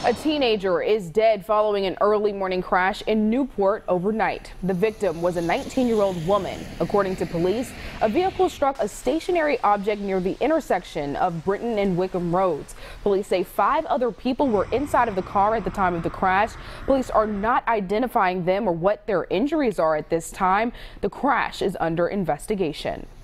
A teenager is dead following an early morning crash in Newport overnight. The victim was a 19-year-old woman. According to police, a vehicle struck a stationary object near the intersection of Britton and Wickham roads. Police say 5 other people were inside of the car at the time of the crash. Police are not identifying them or what their injuries are at this time. The crash is under investigation.